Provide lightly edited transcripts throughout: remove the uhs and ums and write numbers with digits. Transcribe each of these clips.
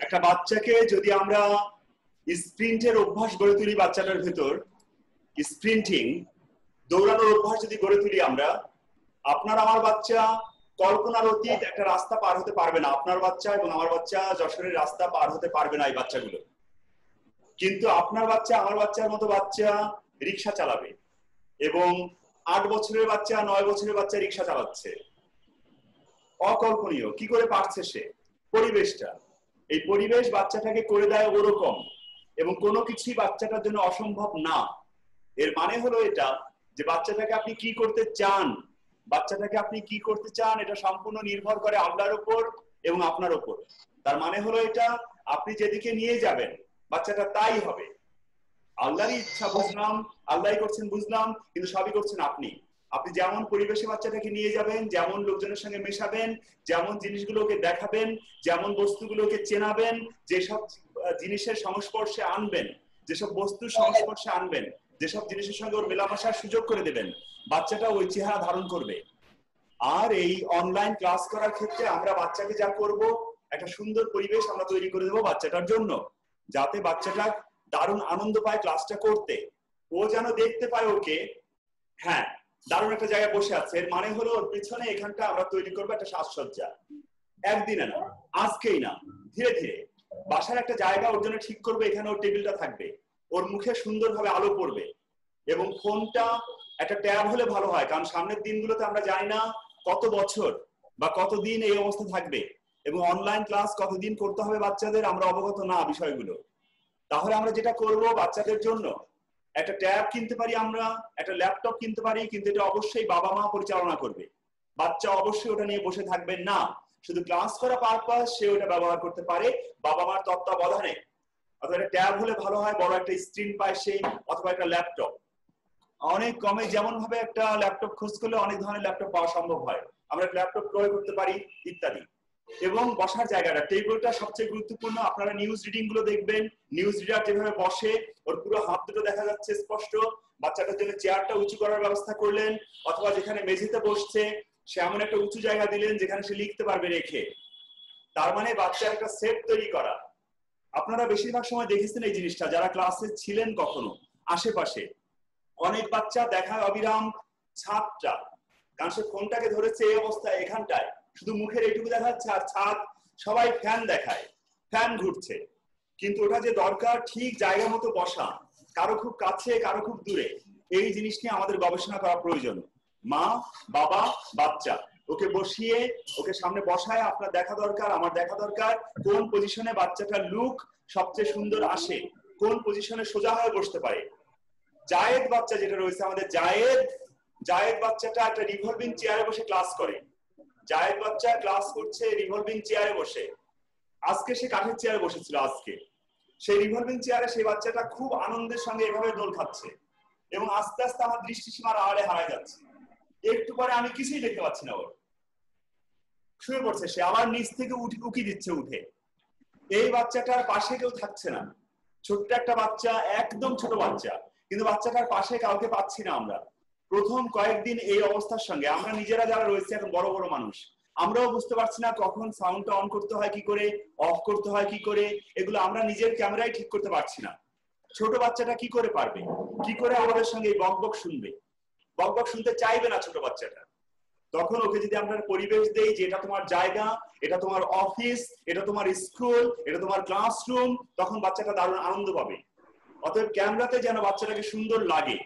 একটা বাচ্চাকে যদি আমরা স্প্রিন্টের অভ্যাস গড়ে তুলি, বাচ্চাটার ভেতর স্প্রিন্টিং দৌড়ানোর অভ্যাস যদি গড়ে তুলি আমরা, আপনার আমার বাচ্চা কল্পনার অতীত একটা রাস্তা পার হতে পারবে না। আপনার বাচ্চা এবং আমার বাচ্চা যশোরের রাস্তা পার হতে পারবে না এই বাচ্চাগুলো। কিন্তু আপনার বাচ্চা আমার বাচ্চার মতো বাচ্চা রিক্সা চালাবে, এবং 8 বছরের বাচ্চা 9 বছরের বাচ্চা রিক্সা চালাচ্ছে। অকল্পনীয় কি করে পারছে সে? পরিবেশটা, এই পরিবেশ বাচ্চাটাকে করে দেয় ওরকম, এবং কোনো কিছুই বাচ্চাটার জন্য অসম্ভব না। এর মানে হলো এটা যে বাচ্চাটাকে আপনি কি করতে চান, বাচ্চাটাকে আপনি কি করতে চান এটা সম্পূর্ণ নির্ভর করে আপনার উপর এবং আপনার উপর। তার মানে হলো এটা, আপনি যেদিকে নিয়ে যাবেন বাচ্চাটা তাই হবে। আল্লাহরই ইচ্ছা বুঝলাম, আল্লাহই করছেন বুঝলাম, কিন্তু সবই করছেন আপনি। আপনি যেমন পরিবেশে বাচ্চাটাকে নিয়ে যাবেন, যেমন লোকজনের সঙ্গে মেশাবেন, যেমন জিনিসগুলোকে দেখাবেন, যেমন বস্তুগুলোকে চেনাবেন, যেসব জিনিসের সংস্পর্শে আনবেন, যেসব বস্তুর সংস্পর্শে আনবেন, যেসব জিনিসের সঙ্গে ওর মেলামেশার সুযোগ করে দেবেন, বাচ্চাটা ওই চেহারা ধারণ করবে। আর এই অনলাইন ক্লাস করার ক্ষেত্রে আমরা বাচ্চাকে যা করব, একটা সুন্দর পরিবেশ আমরা তৈরি করে দেবো বাচ্চাটার জন্য, যাতে বাচ্চাটা দারুণ আনন্দ পায় ক্লাসটা করতে। ও যেন দেখতে পায় ওকে, হ্যাঁ দারুণ একটা জায়গায় বসে আছে, এর মানে হলো ওর পিছনে এখানটা আমরা তৈরি করবো একটা সাজসজ্জা। একদিনে না, আজকেই না, ধীরে ধীরে বাসার একটা জায়গা ওর জন্য ঠিক করবে, এখানে ওর টেবিলটা থাকবে, ওর মুখে সুন্দরভাবে আলো পড়বে, এবং ফোনটা একটা ট্যাব হলে ভালো হয়, কারণ সামনের দিনগুলোতে আমরা জানি না কত বছর বা কতদিন এই অবস্থা থাকবে, এবং অনলাইন ক্লাস কতদিন করতে হবে বাচ্চাদের আমরা অবগত না বিষয়গুলো। তাহলে আমরা যেটা করব, বাচ্চাদের জন্য একটা ট্যাব কিনতে পারি, আমরা একটা ল্যাপটপ কিনতে পারি, কিন্তু এটা অবশ্যই বাবা মা পরিচালনা করবে। বাচ্চা অবশ্যই ওটা নিয়ে বসে থাকবেন না, শুধু ক্লাস করা পারপাস সে ওটা ব্যবহার করতে পারে বাবা মার তত্ত্বাবধানে। অথবা একটা ট্যাব হলে ভালো হয়, বড় একটা স্ক্রিন পায় সে, অথবা একটা ল্যাপটপ। অনেক কমে যেমন ভাবে একটা ল্যাপটপ খোঁজ করলে অনেক ধরনের ল্যাপটপ পাওয়া সম্ভব হয়, আমরা ল্যাপটপ ক্রয় করতে পারি ইত্যাদি। এবং বসার জায়গাটা, টেবিলটা সবচেয়ে গুরুত্বপূর্ণ। আপনারা নিউজ রিডিং গুলো দেখবেন, নিউজ রিডার যেভাবে বসে ওর পুরো হাত দুটো দেখা যাচ্ছে স্পষ্ট। বাচ্চাটার জন্য চেয়ারটা উঁচু করার ব্যবস্থা করলেন, অথবা যেখানে মেঝেতে বসছে সে এমন একটা উঁচু জায়গা দিলেন যেখানে সে লিখতে পারবে রেখে। তার মানে বাচ্চার একটা সেট তৈরি করা। আপনারা বেশিরভাগ সময় দেখেছেন এই জিনিসটা যারা ক্লাসে ছিলেন কখনো আশেপাশে, অনেক বাচ্চা দেখায় অবিরাম ছাদটা, কারণ সে ফোনটাকে ধরেছে এই অবস্থায়, এখানটায় শুধু মুখের এইটুকু দেখাচ্ছে, আর ছাদ সবাই ফ্যান দেখায়, ফ্যান ঘুরছে, কিন্তু ওটা যে দরকার ঠিক জায়গা মতো বসা, কারো খুব কাছে কারো খুব দূরে, এই জিনিস নিয়ে আমাদের গবেষণা করা প্রয়োজন। মা বাবা বাচ্চা ওকে বসিয়ে, ওকে সামনে বসায় আপনার দেখা দরকার, আমার দেখা দরকার, কোন পজিশনে বাচ্চাটার লুক সবচেয়ে সুন্দর আসে, কোন পজিশনে সোজা হয়ে বসতে পারে। জায়েদ বাচ্চা যেটা রয়েছে আমাদের, জায়েদ বাচ্চাটা একটা রিভলভিং চেয়ারে বসে ক্লাস করে। জায়েদ বাচ্চা ক্লাস করছে রিভলভিং চেয়ারে বসে। আজকে সে কাঠের চেয়ারে বসেছিল, আজকে সেই রিভলভিং চেয়ারে সেই বাচ্চাটা খুব আনন্দের সঙ্গে এভাবে দোল খাচ্ছে, এবং আস্তে আস্তে আমার দৃষ্টিসীমার আড়ে হারায় যাচ্ছে। একটু পরে আমি কিছুই দেখতে পাচ্ছি না, ওর শুয়ে পড়ছে, সে আবার নিচ থেকে উকি দিচ্ছে উঠে। এই বাচ্চাটার পাশে কেউ থাকছে না, ছোট্ট একটা বাচ্চা, একদম ছোট বাচ্চা, কিন্তু বাচ্চাটার পাশে কাউকে পাচ্ছি না আমরা। প্রথম কয়েকদিন এই অবস্থার সঙ্গে আমরা নিজেরা যারা রয়েছে এখন বড় বড় মানুষ, আমরাও বুঝতে পারছি না কখন সাউন্ডটা অন করতে হয় কি করে, অফ করতে হয় কি করে, এগুলো আমরা নিজের ক্যামেরায় ঠিক করতে পারছি না। ছোট বাচ্চাটা কি করে পারবে, কি করে আমাদের সঙ্গে বক বক শুনবে? বক বক শুনতে চাইবে না ছোট বাচ্চাটা। তখন ওকে যদি আমরা পরিবেশ দেই যে এটা তোমার জায়গা, এটা তোমার অফিস, এটা তোমার স্কুল, এটা তোমার ক্লাসরুম, তখন বাচ্চাটা দারুণ আনন্দ পাবে। অতএব ক্যামেরাতে যেন বাচ্চাটাকে সুন্দর লাগে,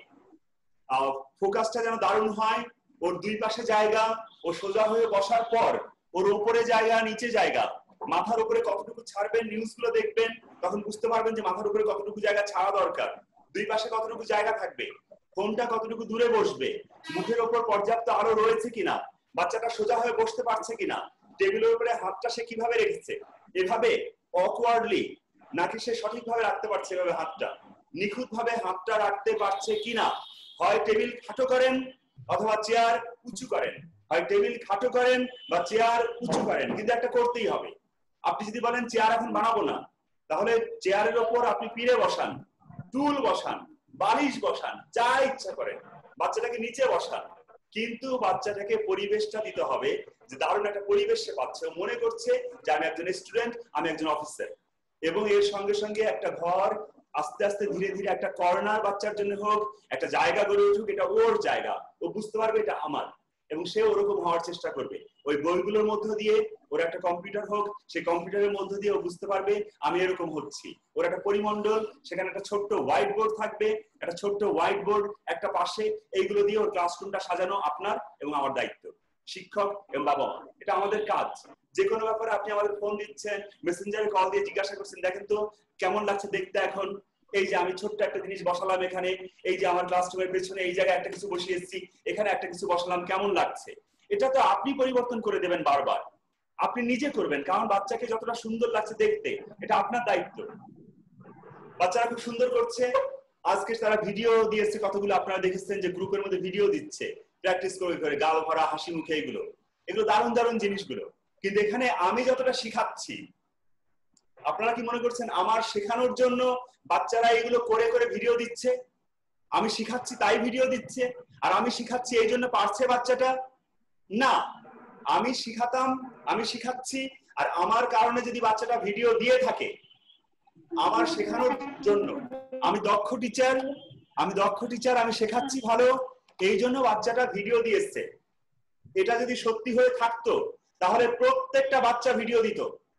ফোকাসটা যেন দারুণ হয়, ওর দুই পাশে জায়গা, ও সোজা হয়ে বসার পর ওর উপরে জায়গা নিচে জায়গা, মাথার উপরে কতটুকু ছাড়বেন, নিউজগুলো দেখবেন, তখন বুঝতে পারবেন যে মাথার উপরে কতটুকু জায়গা ছাড়া দরকার, দুই পাশে কতটুকু জায়গা থাকবে, ফোনটা কতটুকু দূরে বসবে, মুখের ওপর পর্যাপ্ত আলো রয়েছে কিনা, বাচ্চাটা সোজা হয়ে বসতে পারছে কিনা, টেবিলের উপরে হাতটা সে কিভাবে রেখেছে, এভাবে অকওয়ার্ডলি, নাকি সে সঠিকভাবে রাখতে পারছে এভাবে হাতটা, নিখুঁত ভাবে হাতটা রাখতে পারছে কিনা। হয় টেবিল খাটো করেন অথবা চেয়ার উঁচু করেন, হয় টেবিল খাটো করেন বা চেয়ার উঁচু করেন, কিন্তু একটা করতেই হবে। আপনি যদি বলেন চেয়ার এখন বানাবো না, তাহলে চেয়ারের ওপর আপনি পিড়ে বসান, টুল বসান, বালিশ বসান, যা ইচ্ছা করেন, বাচ্চাটাকে নিচে বসান, কিন্তু বাচ্চাটাকে পরিবেশটা দিতে হবে যে দারুণ একটা পরিবেশ সে পাচ্ছে, মনে করছে যে আমি একজন স্টুডেন্ট, আমি একজন অফিসার। এবং এর সঙ্গে সঙ্গে একটা ঘর আস্তে আস্তে ধীরে ধীরে একটা কর্নার বাচ্চার জন্য হোক, একটা জায়গা গড়ে উঠুক, এটা ওর জায়গা, ও বুঝতে পারবে এটা আমার, এবং সে ওরকম হওয়ার চেষ্টা করবে। ওই বইগুলোর মধ্য দিয়ে ওর একটা কম্পিউটার হোক, সেই কম্পিউটারের মধ্য দিয়ে ও বুঝতে পারবে আমি এরকম হচ্ছি। ওর একটা পরিমণ্ডল, সেখানে একটা ছোট্ট হোয়াইট বোর্ড থাকবে, একটা ছোট্ট হোয়াইট বোর্ড একটা পাশে, এইগুলো দিয়ে ওর ক্লাসরুমটা সাজানো আপনার এবং আমার দায়িত্ব, শিক্ষক এবং বাবা মা। এটা আমাদের কাজ। যে কোনো ব্যাপারে আপনি আমাদের ফোন দিচ্ছেন, মেসেঞ্জারে কল দিয়ে জিজ্ঞাসা করছেন, দেখেন তো কেমন লাগছে দেখতে এখন, এই যে আমি ছোট্ট একটা জিনিস বসালাম এখানে, এই যে আমার ক্লাসরুমের পেছনে এই জায়গায় একটা কিছু বসিয়েছি, এখানে একটা কিছু বসালাম, কেমন লাগছে। এটা তো আপনি পরিবর্তন করে দেবেন বারবার, আপনি নিজে করবেন, কারণ বাচ্চাকে যতটা সুন্দর লাগছে দেখতে এটা আপনার দায়িত্ব। বাচ্চারা খুব সুন্দর করছে, আজকে তারা ভিডিও দিয়েছে কতগুলো, আপনারা দেখেছেন যে গ্রুপের মধ্যে ভিডিও দিচ্ছে প্র্যাকটিস করে করে, গাল ভরা হাসি মুখে, এগুলো দারুণ দারুণ জিনিসগুলো। কিন্তু এখানে আমি যতটা শিখাচ্ছি, আপনারা কি মনে করছেন আমার শেখানোর জন্য বাচ্চারা এগুলো করে করে ভিডিও দিচ্ছে? আমি শিখাচ্ছি তাই ভিডিও দিচ্ছে? আর আমি শিখাচ্ছি এই জন্য পারছে বাচ্চাটা? না, আমি শিখাচ্ছি, আর আমার কারণে যদি বাচ্চাটা ভিডিও দিয়ে থাকে, আমার শেখানোর জন্য আমি দক্ষ টিচার, আমি শেখাচ্ছি ভালো, এই জন্য বাচ্চাটা ভিডিও দিয়েছে। এটা যদি সত্যি হয়ে থাকতো তাহলে প্রত্যেকটা বাচ্চা ভিডিও দিত,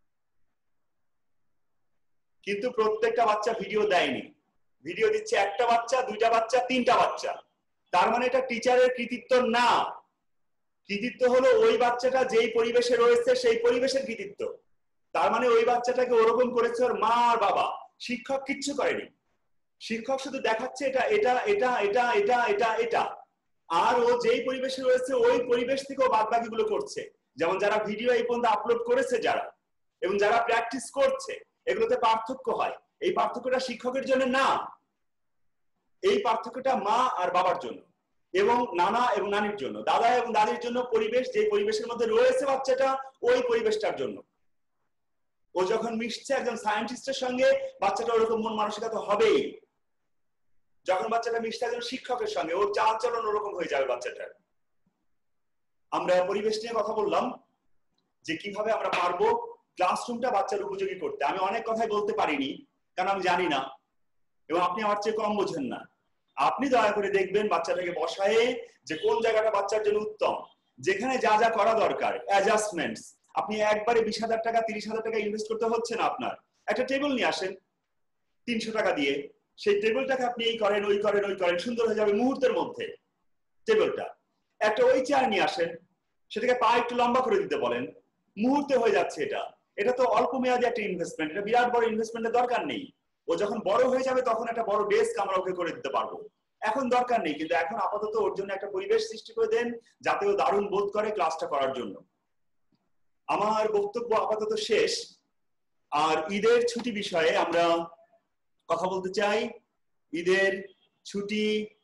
কিন্তু প্রত্যেকটা বাচ্চা ভিডিও দেয়নি। ভিডিও দিচ্ছে একটা বাচ্চা, দুইটা বাচ্চা, তিনটা বাচ্চা। তার মানে এটা টিচারের কৃতিত্ব না, কৃতিত্ব হলো ওই বাচ্চাটা যেই পরিবেশে রয়েছে সেই পরিবেশের কৃতিত্ব। তার মানে ওই বাচ্চাটাকে ওরকম করেছে ওর মা আর বাবা, শিক্ষক কিচ্ছু করেনি। শিক্ষক শুধু দেখাচ্ছে এটা এটা এটা এটা এটা এটা এটা, আর ও যেই পরিবেশে রয়েছে ওই পরিবেশ থেকে ও বাদ বাকিগুলো করছে। যেমন যারা ভিডিও এই পর্যন্ত আপলোড করেছে যারা, এবং যারা প্র্যাকটিস করছে, এগুলোতে পার্থক্য হয়। এই পার্থক্যটা শিক্ষকের জন্য না, এই পার্থক্যটা মা আর বাবার জন্য, এবং নানা এবং নানির জন্য, দাদা এবং দাদির জন্য। পরিবেশ, যে পরিবেশের মধ্যে রয়েছে বাচ্চাটা, ওই পরিবেশটার জন্য। ও যখন মিশছে একজন সায়েন্টিস্টের সঙ্গে, বাচ্চাটা ওরকম মন মানসিকতা হবেই। যখন বাচ্চাটা মিশছে একজন শিক্ষকের সঙ্গে, ওর চাল চলন ওরকম হয়ে যাবে বাচ্চাটার। আমরা পরিবেশ নিয়ে কথা বললাম, যে কিভাবে আমরা পারবো ক্লাসরুমটা বাচ্চার উপযোগী করতে। আমি অনেক কথাই বলতে পারিনি, কারণ আমি জানি না, এবং আপনি আমার চেয়ে কম বোঝেন না। আপনি দয়া করে দেখবেন বাচ্চাটাকে বসায়ে যে কোন জায়গাটা বাচ্চার জন্য উত্তম, যেখানে যা যা করা দরকার, অ্যাডজাস্টমেন্টস। আপনি একবারে 20,000 টাকা 30,000 টাকা ইনভেস্ট করতে হচ্ছে না আপনার। একটা টেবিল নিয়ে আসেন 300 টাকা দিয়ে, সেই টেবিলটাকে আপনি এই করেন ওই করেন ওই করেন, সুন্দর হয়ে যাবে মুহূর্তের মধ্যে টেবিলটা। একটা ওই চেয়ার নিয়ে আসেন, সেটাকে পা একটু লম্বা করে দিতে বলেন, মুহূর্তে হয়ে যাচ্ছে। এটা তো অল্প মেয়াদী একটা ইনভেস্টমেন্ট, এটা বিরাট বড় ইনভেস্টমেন্টের দরকার নেই। ও যখন বড় হয়ে যাবে তখন একটা বড় ডেস্ক আমরা ওকে করে দিতে পারবো, এখন দরকার নেই। কিন্তু এখন আপাতত ওর জন্য একটা পরিবেশ সৃষ্টি করে দেন, যাতে ও দারুণ বোধ করে ক্লাসটা করার জন্য। আমার বক্তব্য আপাতত শেষ। আর ঈদের ছুটি বিষয়ে আমরা কথা বলতে চাই। ঈদের ছুটি